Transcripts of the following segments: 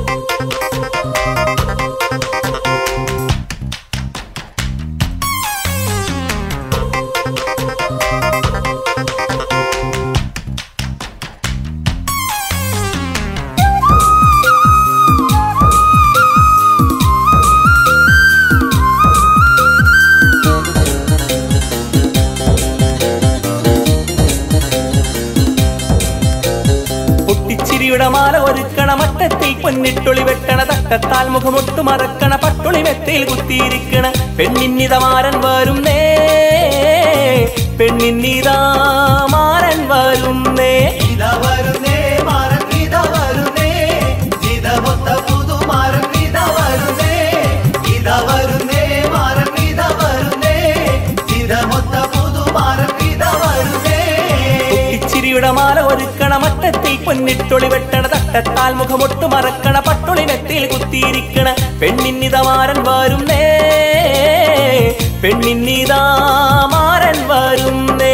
മാല ഒരുക്കണ മട്ടത്തിൽ പൊന്നിട്ടൊളി വെട്ടണ തട്ടത്താൽ മുഖമൊട്ടു മറക്കണ പട്ടൊളി മെത്തയിൽ കുത്തിയിരിക്കണ പെണ്ണിന്നിതമാരൻ വരുന്നേ പെണ്ണിന്നിതമാരൻ വരുന്നേ മാല ഒരുക്കണ മട്ടത്തിൽ പൊന്നിട്ടൊളി വെട്ടണ തട്ടത്താൽ മുഖമൊട്ടു മറക്കണ പട്ടൊളി മെത്തയിൽ കുത്തിയിരിക്കണ പെണ്ണിന്നിതമാരൻ വരുന്നേ പെണ്ണിന്നിതമാരൻ വരുന്നേ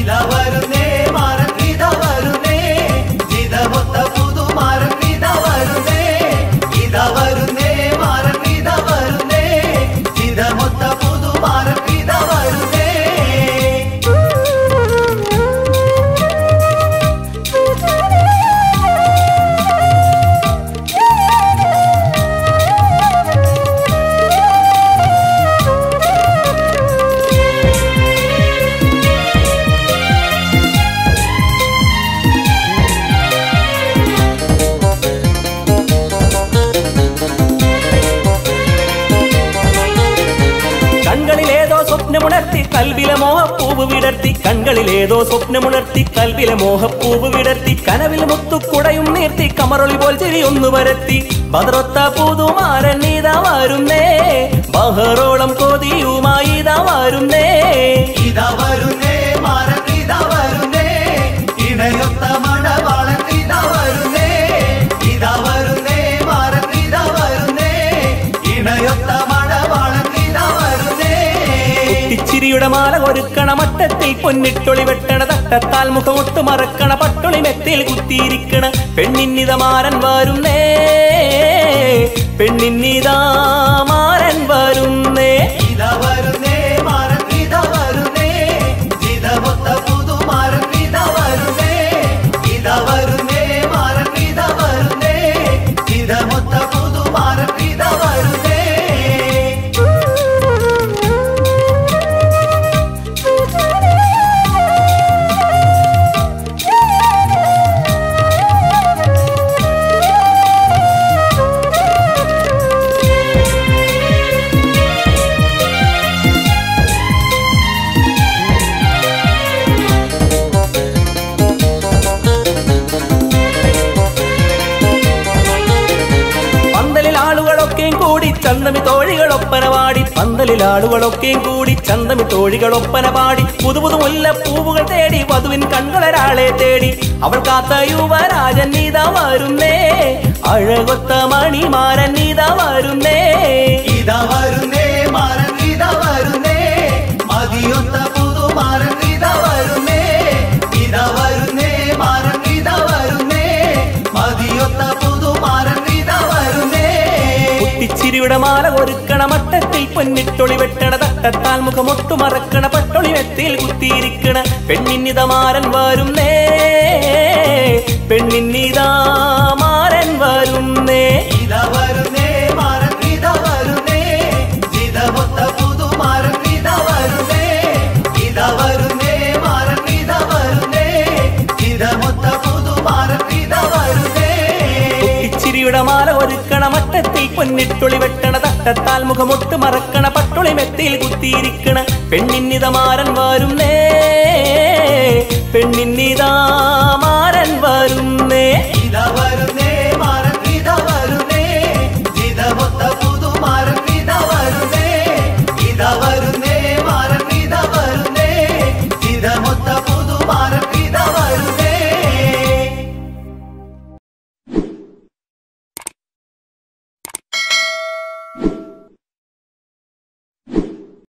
കൽവിലെ മോഹപ്പൂവ് വിടർത്തി കൺകളിലേതോ സ്വപ്നമുണർത്തി കൽവിലെ മോഹപ്പൂവ് വിടർത്തി കനവിൽ മുത്തുക്കുടയും നീർത്തി കമറൊളി പോൽ ചിരിയൊന്നു വരത്തി ബദറൊത്ത പുതുമാരൻ ഇതാ വരുന്നേ ബഹറോളം കൊതിയുമായി ഇതാ വരുന്നേ ഇതാ വരുന്നേ മാരൻ ഇതാ വരുന്നേ ഇണയൊത്ത മണവാളൻ ഇതാ വരുന്നേ ഇതാ വരുന്നേ മാരൻ ഇതാ വരുന്നേ ഇണയൊത്ത മണവാളൻ ഇതാ വരുന്നേ ചിരിയുടെ മാല ഒരുക്കണ മട്ടത്തിൽ പൊന്നിട്ടൊളി വെട്ടണ തട്ടത്താൽ മുഖമൊട്ടു മറക്കണ പട്ടൊളി മെത്തയിൽ കുത്തിയിരിക്കണ പെണ്ണിന്നിതമാരൻ വരുന്നേ പെണ്ണിന്നിതമാരൻ വരുന്നേ ഇതാ വരുന്നേ മാരൻ ഇതാ വരുന്നേ ഇതമൊത്ത പുതുമാരൻ ഇതാ വരുന്നേ ഇതാ വരുന്നേ മാരൻ ഇതാ വരുന്നേ ഇതമൊത്ത പുതുമാരൻ ഇതാ വരുന്നേ ചന്തമി തോഴികളൊപ്പനപാടി പന്തലിൽ ആളുകളൊക്കെയും കൂടി ചന്തമി തോഴികളൊപ്പന പാടി പുതുപുതു മുല്ലപ്പൂവുകൾ തേടി വധുവിൻ കൺകളൊരാളെ തേടി അവൾ കാത്ത യുവരാജൻ ഇതാ വരുന്നേ അഴകൊത്ത മണിമാരൻ ഇതാ വരുന്നേ ഇതാ വരുന്നേ മാരൻ ഇതാ വരുന്നേ മതിയൊത്ത പുതുമാരൻ ഇതാ വരുന്നേ ഇതാ വരുന്നേ മാരൻ ഇതാ വരുന്നേ മതിയൊത്ത പുതുമാരൻ ഇതാ വരുന്നേ ചിരിയുടെ മാല ഒരുക്കണ മട്ടത്തിൽ പൊന്നിട്ടൊളി വെട്ടണ തട്ടത്താൽ മുഖമൊട്ടു മറക്കണ പട്ടൊളി മെത്തയിൽ കുത്തിയിരിക്കണ പെണ്ണിന്നിതമാരൻ വരുന്നേ പെണ്ണിന്നിതമാരൻ വരുന്നേ ഇതാ വരുന്നേ മാരൻ ഇതാ വരുന്നേ ഇതമൊത്ത പുതുമാരൻ ഇതാ വരുന്നേ ഇതാ വരുന്നേ മാരൻ ഇതാ വരുന്നേ ഇതമൊത്ത പുതുമാരൻ ഇതാ വരുന്നേ ചിരിയുടെ മാല ഒരുക്കണ മട്ടത്തിൽ പൊന്നിട്ടൊളി വെട്ടണ തട്ടത്താൽ മുഖമൊട്ടു മറക്കണ പട്ടൊളി മെത്തയിൽ കുത്തിയിരിക്കണ പെണ്ണിന്നിതമാരൻ വരുന്നേ പെണ്ണിന്നിതമാ